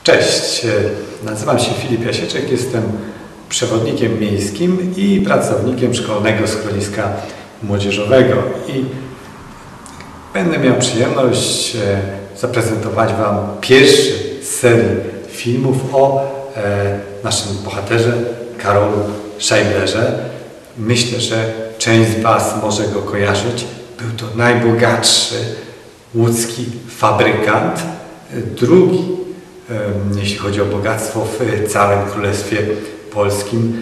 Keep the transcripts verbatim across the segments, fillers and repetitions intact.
Cześć, nazywam się Filip Jasieczek, jestem przewodnikiem miejskim i pracownikiem Szkolnego Schroniska Młodzieżowego i będę miał przyjemność zaprezentować Wam pierwszy z serii filmów o naszym bohaterze Karolu Scheiblerze. Myślę, że część z Was może go kojarzyć. Był to najbogatszy łódzki fabrykant, drugi, jeśli chodzi o bogactwo, w całym Królestwie Polskim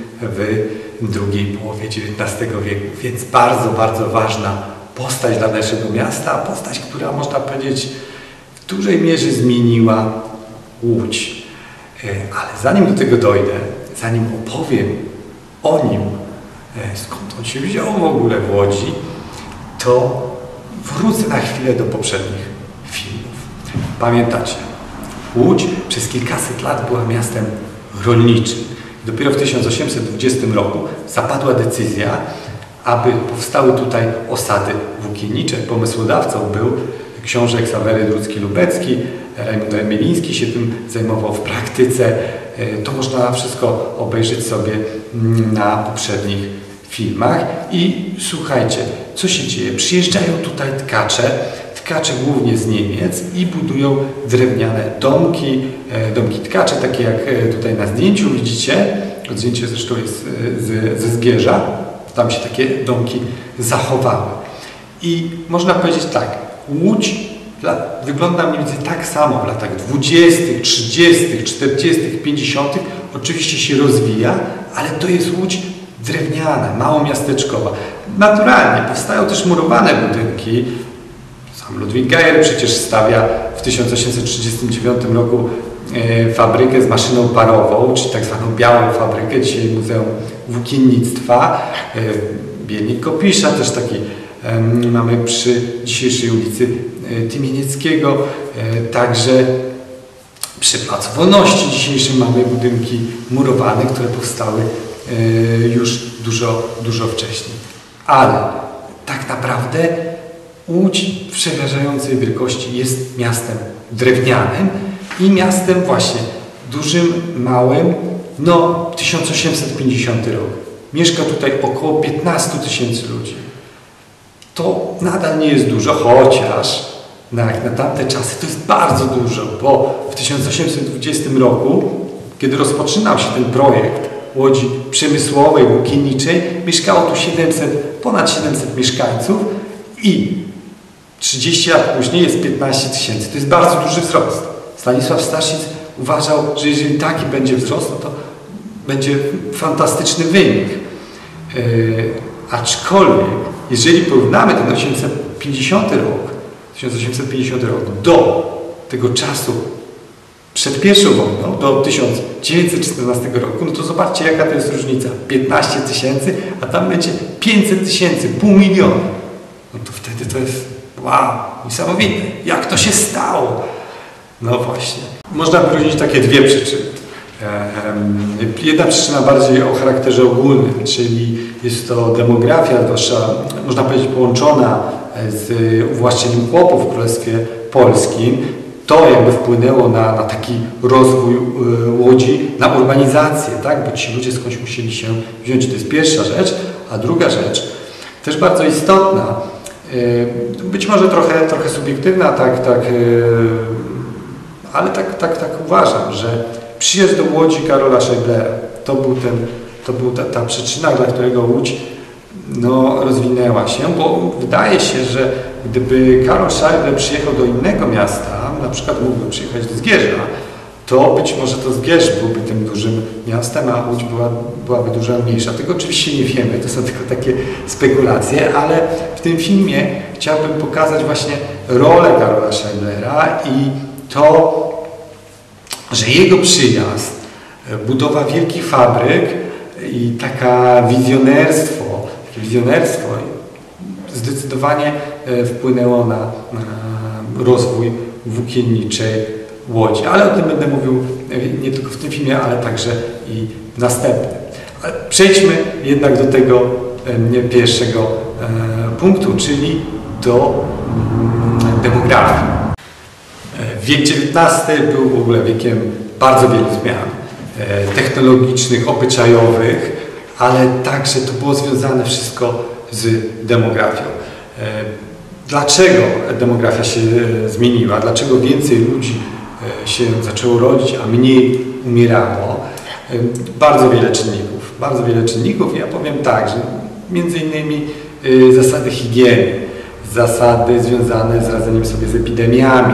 w drugiej połowie dziewiętnastego wieku. Więc bardzo, bardzo ważna postać dla naszego miasta, postać, która, można powiedzieć, w dużej mierze zmieniła Łódź. Ale zanim do tego dojdę, zanim opowiem o nim, skąd on się wziął w ogóle w Łodzi, to wrócę na chwilę do poprzednich filmów. Pamiętacie, Łódź przez kilkaset lat była miastem rolniczym. Dopiero w tysiąc osiemset dwudziestym roku zapadła decyzja, aby powstały tutaj osady włókiennicze. Pomysłodawcą był książę Ksawery Drucki-Lubecki, Rajmund Emiliński się tym zajmował w praktyce. To można wszystko obejrzeć sobie na poprzednich filmach. I słuchajcie, co się dzieje? Przyjeżdżają tutaj tkacze, tkacze głównie z Niemiec i budują drewniane domki, domki tkacze, takie jak tutaj na zdjęciu widzicie. To zdjęcie zresztą jest z, ze Zgierza. Tam się takie domki zachowały. I można powiedzieć tak, Łódź wygląda mniej więcej tak samo w latach dwudziestych, trzydziestych, czterdziestych, pięćdziesiątych. Oczywiście się rozwija, ale to jest Łódź drewniana, małomiasteczkowa. Naturalnie powstają też murowane budynki. Sam Ludwik Geyer przecież stawia w tysiąc osiemset trzydziestym dziewiątym roku e, fabrykę z maszyną parową, czyli tak zwaną białą fabrykę, dzisiaj Muzeum Włókiennictwa. E, Bielnik Kopisza też taki e, mamy przy dzisiejszej ulicy e, Tymienieckiego. E, także przy Placu Wolności dzisiejszym mamy budynki murowane, które powstały e, już dużo, dużo wcześniej. Ale tak naprawdę Łódź w przeważającej wielkości jest miastem drewnianym i miastem właśnie dużym, małym, no tysiąc osiemset pięćdziesiąty rok. Mieszka tutaj około piętnaście tysięcy ludzi. To nadal nie jest dużo, chociaż na, na tamte czasy to jest bardzo dużo, bo w tysiąc osiemset dwudziestym roku, kiedy rozpoczynał się ten projekt Łodzi przemysłowej, włókienniczej, mieszkało tu siedemset, ponad siedemset mieszkańców i trzydzieści lat później jest piętnaście tysięcy. To jest bardzo duży wzrost. Stanisław Staszic uważał, że jeżeli taki będzie wzrost, no to będzie fantastyczny wynik. Yy, aczkolwiek, jeżeli porównamy ten osiemset pięćdziesiąty rok, tysiąc osiemset pięćdziesiąty rok do tego czasu przed pierwszą wojną, do tysiąc dziewięćset czternastego roku, no to zobaczcie, jaka to jest różnica. piętnaście tysięcy, a tam będzie pięćset tysięcy, pół miliona. No to wtedy to jest wow, niesamowite. Jak to się stało? No właśnie. Można wyróżnić takie dwie przyczyny. Jedna przyczyna bardziej o charakterze ogólnym, czyli jest to demografia, zwłaszcza można powiedzieć połączona z uwłaszczeniem chłopów w Królestwie Polskim. To jakby wpłynęło na, na taki rozwój Łodzi, na urbanizację, tak? Bo ci ludzie skądś musieli się wziąć. To jest pierwsza rzecz. A druga rzecz, też bardzo istotna, być może trochę, trochę subiektywna, tak, tak, ale tak, tak, tak uważam, że przyjazd do Łodzi Karola Scheiblera to był, ten, to był ta, ta przyczyna, dla którego Łódź no, rozwinęła się, bo wydaje się, że gdyby Karol Scheibler przyjechał do innego miasta, na przykład mógłby przyjechać do Zgierza, to być może to Zgierz byłby tym dużym miastem, a Łódź była, byłaby dużo mniejsza. Tego oczywiście nie wiemy, to są tylko takie spekulacje, ale w tym filmie chciałbym pokazać właśnie rolę Karola Scheiblera i to, że jego przyjazd, budowa wielkich fabryk i taka wizjonerstwo, wizjonerstwo zdecydowanie wpłynęło na, na rozwój włókienniczej Łodzi. Ale o tym będę mówił nie tylko w tym filmie, ale także i w następnym. Ale przejdźmy jednak do tego pierwszego punktu, czyli do demografii. Wiek dziewiętnasty był w ogóle wiekiem bardzo wielu zmian technologicznych, obyczajowych, ale także to było związane wszystko z demografią. Dlaczego demografia się zmieniła? Dlaczego więcej ludzi się zaczęło rodzić, a mniej umierało? Bardzo wiele czynników. Bardzo wiele czynników. Ja powiem tak, że między innymi zasady higieny, zasady związane z radzeniem sobie z epidemiami,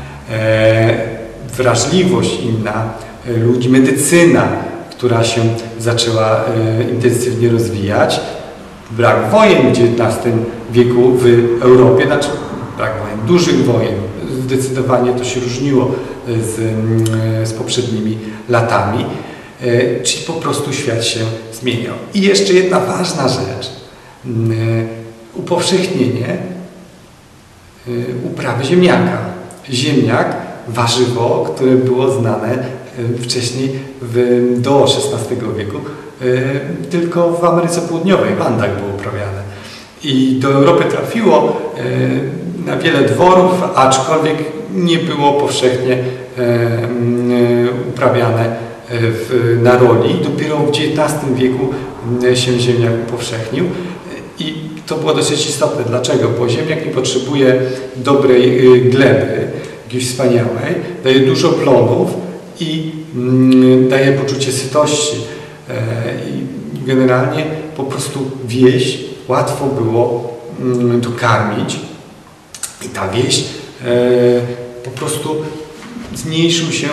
wrażliwość inna ludzi, medycyna, która się zaczęła intensywnie rozwijać, brak wojen w dziewiętnastym wieku w Europie, znaczy brak wojen, dużych wojen, zdecydowanie to się różniło z, z poprzednimi latami, czyli po prostu świat się zmieniał. I jeszcze jedna ważna rzecz, upowszechnienie uprawy ziemniaka. Ziemniak, warzywo, które było znane wcześniej w, do szesnastego wieku, tylko w Ameryce Południowej, w Andach było uprawiane. I do Europy trafiło na wiele dworów, aczkolwiek nie było powszechnie uprawiane w, na roli. Dopiero w dziewiętnastym wieku się ziemniak upowszechnił. I to było dosyć istotne. Dlaczego? Bo ziemniak nie potrzebuje dobrej gleby, jakiejś wspaniałej, daje dużo plonów i mm, daje poczucie sytości. E, I generalnie po prostu wieś łatwo było mm, dokarmić i ta wieś e, po prostu zmniejszył się,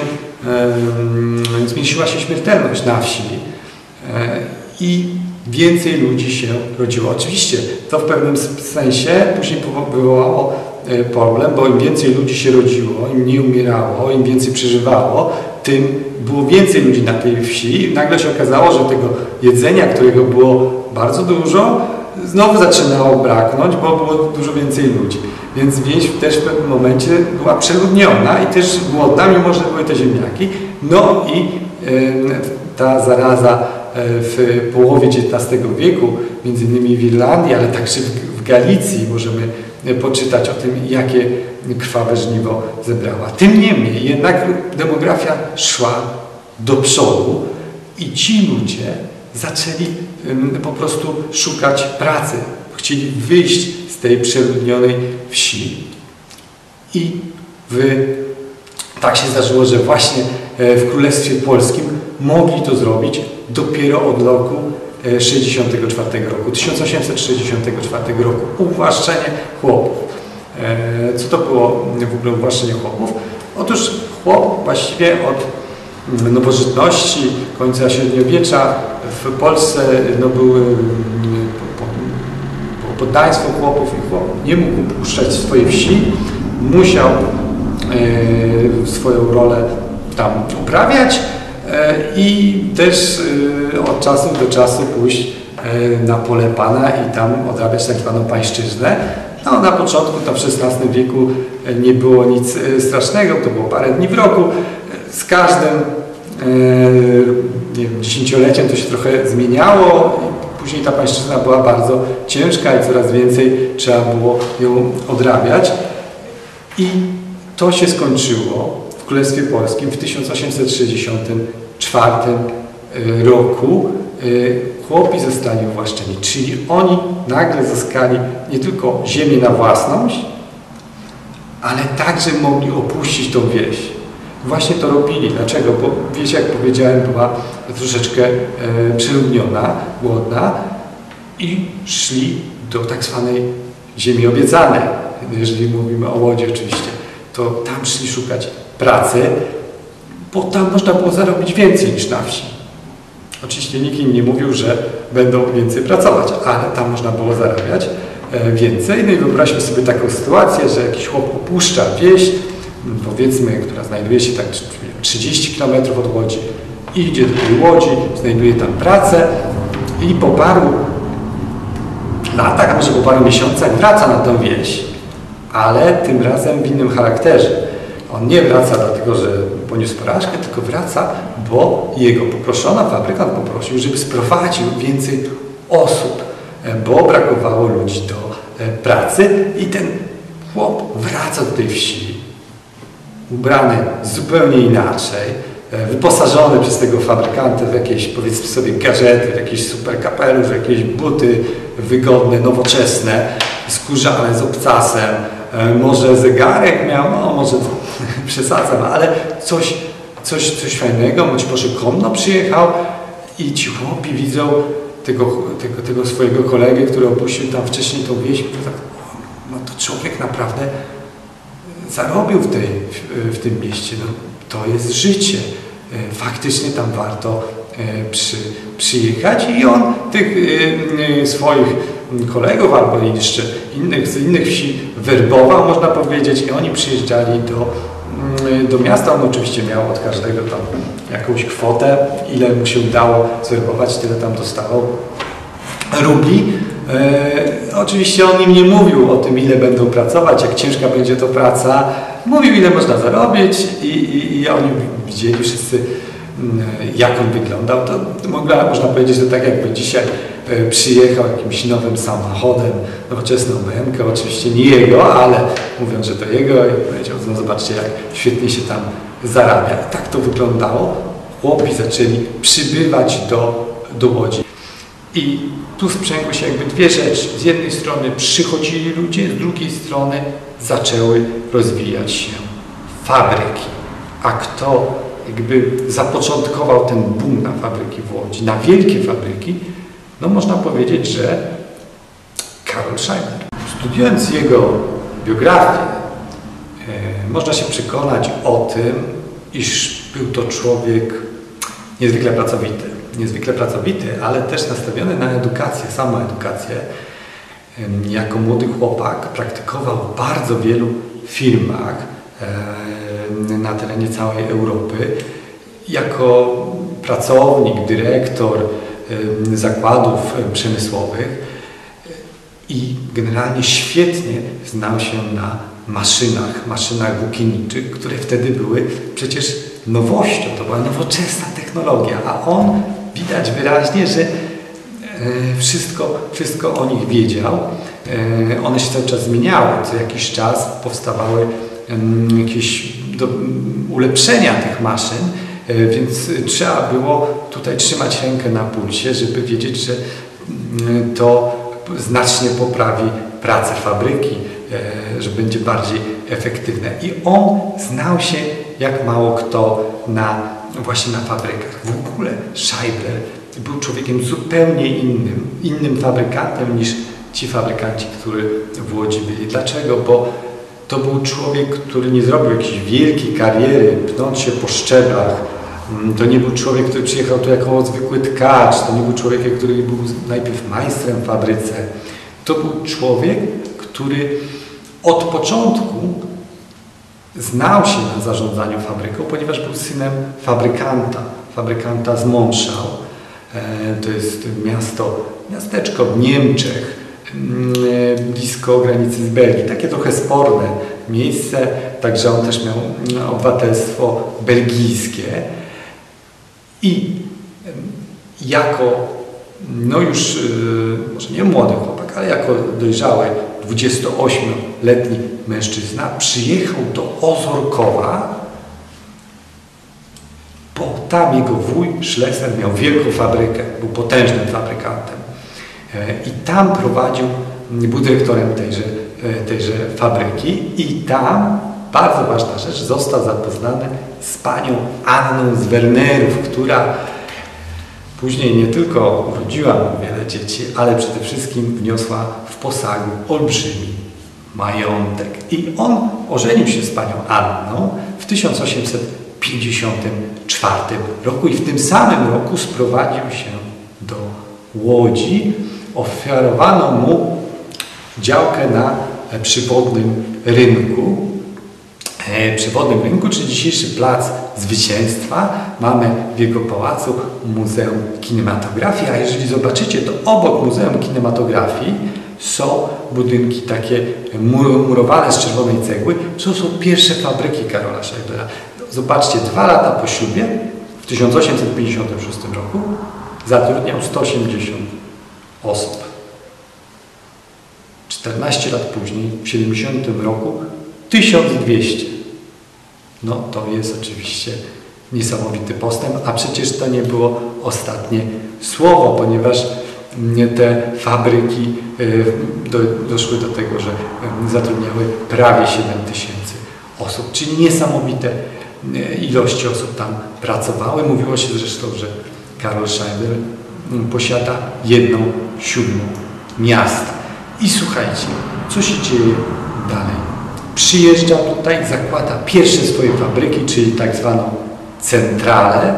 e, zmniejszyła się śmiertelność na wsi e, i więcej ludzi się rodziło. Oczywiście to w pewnym sensie później wywołało problem, bo im więcej ludzi się rodziło, im mniej umierało, im więcej przeżywało, tym było więcej ludzi na tej wsi i nagle się okazało, że tego jedzenia, którego było bardzo dużo, znowu zaczynało braknąć, bo było dużo więcej ludzi. Więc wieś też w pewnym momencie była przeludniona i też głodna, mimo że były te ziemniaki. No i y, ta zaraza w połowie dziewiętnastego wieku, między innymi w Irlandii, ale także w, w Galicji możemy poczytać o tym, jakie krwawe żniwo zebrała. Tym niemniej jednak demografia szła do przodu i ci ludzie zaczęli po prostu szukać pracy. Chcieli wyjść z tej przeludnionej wsi. I w, tak się zdarzyło, że właśnie w Królestwie Polskim mogli to zrobić dopiero od roku sześćdziesiątego czwartego roku, tysiąc osiemset sześćdziesiątego czwartego roku. Uwłaszczenie chłopów. Co to było w ogóle uwłaszczenie chłopów? Otóż chłop właściwie od nowożytności, końca średniowiecza w Polsce no, były poddaństwo chłopów i chłop nie mógł opuszczać swojej wsi, musiał swoją rolę tam uprawiać i też od czasu do czasu pójść na pole pana i tam odrabiać tak zwaną pańszczyznę. No, na początku, tam w szesnastym wieku nie było nic strasznego, to było parę dni w roku. Z każdym nie wiem, dziesięcioleciem to się trochę zmieniało. Później ta pańszczyzna była bardzo ciężka i coraz więcej trzeba było ją odrabiać. I to się skończyło w Królestwie Polskim w tysiąc osiemset sześćdziesiątym czwartym roku. Chłopi zostali uwłaszczeni, czyli oni nagle zyskali nie tylko ziemię na własność, ale także mogli opuścić tą wieś. Właśnie to robili. Dlaczego? Bo wieś, jak powiedziałem, była troszeczkę e, przeludniona, głodna i szli do tak zwanej ziemi obiecanej. Jeżeli mówimy o Łodzi oczywiście, to tam szli szukać pracy, bo tam można było zarobić więcej niż na wsi. Oczywiście nikt im nie mówił, że będą więcej pracować, ale tam można było zarabiać e, więcej. No i wyobraźmy sobie taką sytuację, że jakiś chłop opuszcza wieś, powiedzmy, która znajduje się tak trzydzieści kilometrów od Łodzi, idzie do tej Łodzi, znajduje tam pracę i po paru latach, a może po paru miesiącach wraca na tę wieś, ale tym razem w innym charakterze. On nie wraca dlatego, że poniósł porażkę, tylko wraca, bo jego poproszono, fabrykant poprosił, żeby sprowadził więcej osób, bo brakowało ludzi do pracy i ten chłop wraca do tej wsi ubrany zupełnie inaczej, wyposażony przez tego fabrykanta w jakieś, powiedzmy sobie, gadżety, w jakiś super kapelusz, w jakieś buty wygodne, nowoczesne, skórzane z obcasem, może zegarek miał, no może przesadzam, ale coś, coś, coś fajnego, być może konno przyjechał i ci chłopi widzą tego, tego, tego swojego kolegę, który opuścił tam wcześniej tą wieś, tak, no to człowiek naprawdę zarobił w, tej, w, w tym mieście, no, to jest życie. Faktycznie tam warto przy, przyjechać i on tych swoich kolegów albo jeszcze innych, z innych wsi werbował, można powiedzieć, i oni przyjeżdżali do, do miasta. On oczywiście miał od każdego tam jakąś kwotę, ile mu się udało zwerbować, tyle tam dostawał rubli. E, oczywiście on im nie mówił o tym, ile będą pracować, jak ciężka będzie to praca. Mówił, ile można zarobić i, i, i oni widzieli wszyscy, jak on wyglądał. To, to mogła, można powiedzieć, że tak jakby dzisiaj e, przyjechał jakimś nowym samochodem, nowoczesną B M K, oczywiście nie jego, ale mówiąc, że to jego, i powiedział, no zobaczcie, jak świetnie się tam zarabia. I tak to wyglądało. Chłopi zaczęli przybywać do, do Łodzi. I tu sprzęgły się jakby dwie rzeczy. Z jednej strony przychodzili ludzie, z drugiej strony zaczęły rozwijać się fabryki. A kto jakby zapoczątkował ten boom na fabryki w Łodzi, na wielkie fabryki, no można powiedzieć, że Karol Scheiber. Studiując jego biografię, e, można się przekonać o tym, iż był to człowiek niezwykle pracowity. Niezwykle pracowity, ale też nastawiony na edukację, samoedukację. Jako młody chłopak praktykował w bardzo wielu firmach na terenie całej Europy. Jako pracownik, dyrektor zakładów przemysłowych i generalnie świetnie znał się na maszynach, maszynach włókienniczych, które wtedy były przecież nowością, to była nowoczesna technologia, a on widać wyraźnie, że wszystko, wszystko o nich wiedział. One się cały czas zmieniały, co jakiś czas powstawały jakieś do, ulepszenia tych maszyn, więc trzeba było tutaj trzymać rękę na pulsie, żeby wiedzieć, że to znacznie poprawi pracę fabryki, że będzie bardziej efektywne. I on znał się jak mało kto na, właśnie na fabrykach. W ogóle Scheiber był człowiekiem zupełnie innym, innym fabrykantem niż ci fabrykanci, którzy w Łodzi byli. Dlaczego? Bo to był człowiek, który nie zrobił jakiejś wielkiej kariery, pnąc się po szczeblach. To nie był człowiek, który przyjechał tu jako zwykły tkacz. To nie był człowiek, który był najpierw majstrem w fabryce. To był człowiek, który od początku znał się na zarządzaniu fabryką, ponieważ był synem fabrykanta, fabrykanta z Monschau. To jest miasto, miasteczko w Niemczech, blisko granicy z Belgii. Takie trochę sporne miejsce, także on też miał obywatelstwo belgijskie. I jako, no już, może nie młody chłopak, ale jako dojrzały dwudziestoośmioletni mężczyzna przyjechał do Ozorkowa, bo tam jego wuj Schlesser miał wielką fabrykę, był potężnym fabrykantem. I tam prowadził, był dyrektorem tejże, tejże fabryki i tam, bardzo ważna rzecz, został zapoznany z panią Anną z Wernerów, która później nie tylko urodziła mu wiele dzieci, ale przede wszystkim wniosła w posagu olbrzymi majątek. I on ożenił się z panią Anną w tysiąc osiemset pięćdziesiątym czwartym roku i w tym samym roku sprowadził się do Łodzi. Ofiarowano mu działkę na przywodnym rynku. Przewodnym rynku, czyli dzisiejszy Plac Zwycięstwa. Mamy w jego pałacu Muzeum Kinematografii, a jeżeli zobaczycie, to obok Muzeum Kinematografii są budynki takie murowane z czerwonej cegły. To są pierwsze fabryki Karola Scheibera. Zobaczcie, dwa lata po ślubie, w tysiąc osiemset pięćdziesiątym szóstym roku, zatrudniał sto osiemdziesiąt osób. czternaście lat później, w siedemdziesiątym roku, tysiąc dwieście. no to jest oczywiście niesamowity postęp, a przecież to nie było ostatnie słowo, ponieważ te fabryki do, doszły do tego, że zatrudniały prawie siedem tysięcy osób, czyli niesamowite ilości osób tam pracowały. Mówiło się zresztą, że Karol Scheibler posiada jedną siódmą miasta. I słuchajcie, co się dzieje dalej? Przyjeżdża tutaj, zakłada pierwsze swoje fabryki, czyli tak zwaną centralę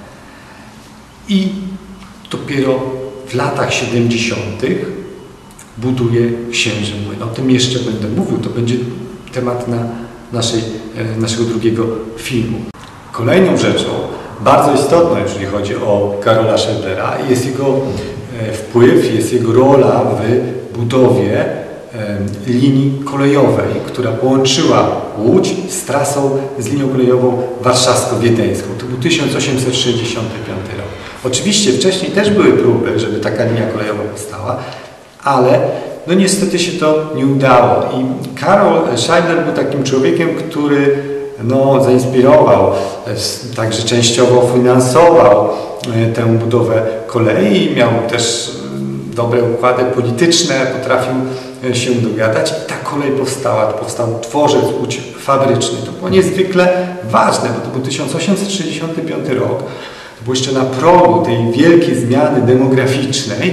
i dopiero w latach siedemdziesiątych buduje Księży Młyn. O tym jeszcze będę mówił, to będzie temat na naszej, naszego drugiego filmu. Kolejną rzeczą, bardzo istotną, jeżeli chodzi o Karola Scheiblera, jest jego wpływ, jest jego rola w budowie linii kolejowej, która połączyła Łódź z trasą, z linią kolejową warszawsko-wiedeńską. To był tysiąc osiemset sześćdziesiąty piąty rok. Oczywiście wcześniej też były próby, żeby taka linia kolejowa powstała, ale no niestety się to nie udało. I Karol Scheibler był takim człowiekiem, który no, zainspirował, także częściowo finansował tę budowę kolei, miał też dobre układy polityczne, potrafił się dogadać i ta kolej powstała, powstał dworzec Łódź fabryczny. To było niezwykle ważne, bo to był tysiąc osiemset sześćdziesiąty piąty rok. To było jeszcze na progu tej wielkiej zmiany demograficznej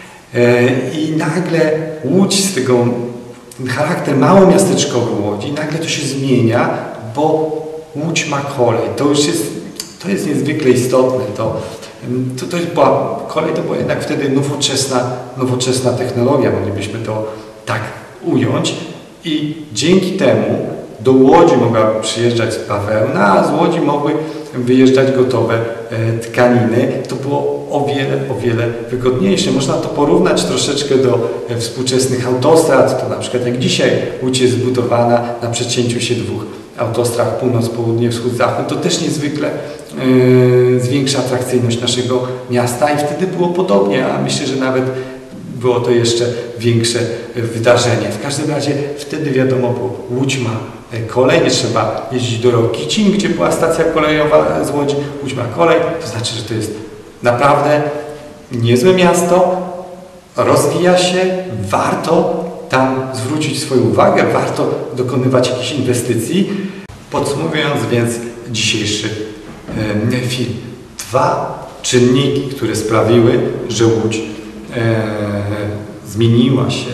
i nagle Łódź z tego, ten charakter małomiasteczkowy Łodzi, nagle to się zmienia, bo Łódź ma kolej. To już jest, to jest niezwykle istotne. To, to, to była, kolej to była jednak wtedy nowoczesna, nowoczesna technologia, moglibyśmy to tak ująć. I dzięki temu do Łodzi mogła przyjeżdżać bawełna, a z Łodzi mogły wyjeżdżać gotowe tkaniny. To było o wiele, o wiele wygodniejsze. Można to porównać troszeczkę do współczesnych autostrad. To na przykład jak dzisiaj Łódź jest zbudowana na przecięciu się dwóch autostrad północ, południe, wschód, zachód. To też niezwykle yy, zwiększa atrakcyjność naszego miasta i wtedy było podobnie, a myślę, że nawet było to jeszcze większe wydarzenie. W każdym razie wtedy wiadomo, bo Łódź ma kolej, nie trzeba jeździć do Rokicin, gdzie była stacja kolejowa z Łodzi. Łódź ma kolej, to znaczy, że to jest naprawdę niezłe miasto, rozwija się, warto tam zwrócić swoją uwagę, warto dokonywać jakichś inwestycji. Podsumowując więc dzisiejszy e, film. Dwa czynniki, które sprawiły, że Łódź e, zmieniła się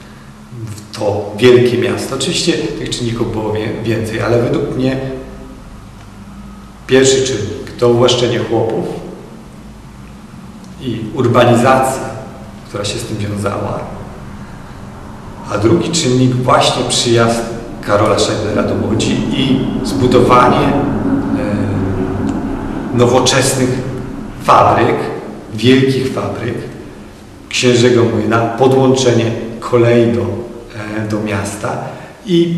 w to wielkie miasto. Oczywiście tych czynników było więcej, ale według mnie pierwszy czynnik to uwłaszczenie chłopów i urbanizacja, która się z tym wiązała. A drugi czynnik właśnie przyjazd Karola Scheiblera do Łodzi i zbudowanie e, nowoczesnych fabryk, wielkich fabryk Księżego Młyna, podłączenie kolei do, e, do miasta. I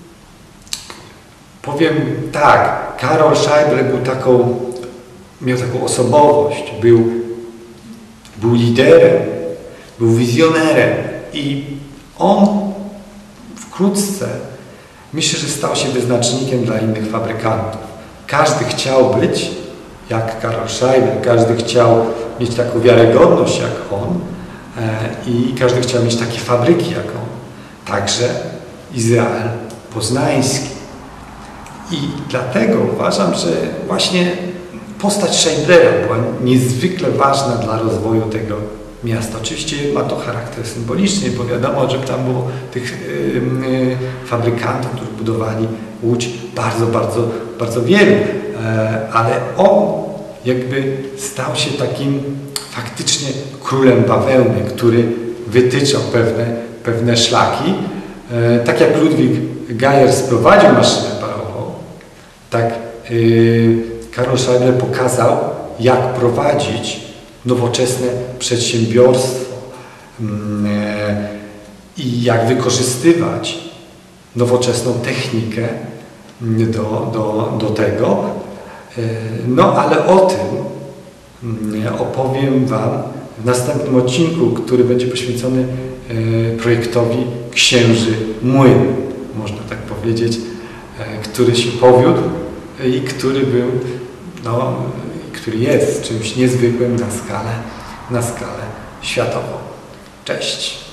powiem tak, Karol Scheibler był taką, miał taką osobowość, był, był liderem, był wizjonerem i on wkrótce, myślę, że stał się wyznacznikiem dla innych fabrykantów. Każdy chciał być jak Karol Scheibler, każdy chciał mieć taką wiarygodność jak on e, i każdy chciał mieć takie fabryki jak on. Także Izrael Poznański. I dlatego uważam, że właśnie postać Scheiblera była niezwykle ważna dla rozwoju tego miasta. Oczywiście ma to charakter symboliczny, bo wiadomo, że tam było tych yy, yy, fabrykantów, którzy budowali Łódź bardzo, bardzo, bardzo wielu, e, ale on jakby stał się takim faktycznie królem bawełny, który wytyczał pewne, pewne szlaki. E, tak jak Ludwik Geyer sprowadził maszynę parową, tak yy, Karol Scheibler pokazał, jak prowadzić nowoczesne przedsiębiorstwo i jak wykorzystywać nowoczesną technikę do, do, do tego. No ale o tym opowiem Wam w następnym odcinku, który będzie poświęcony projektowi Księży Młyn, można tak powiedzieć, który się powiódł i który był, no, który jest czymś niezwykłym na skalę, na skalę światową. Cześć!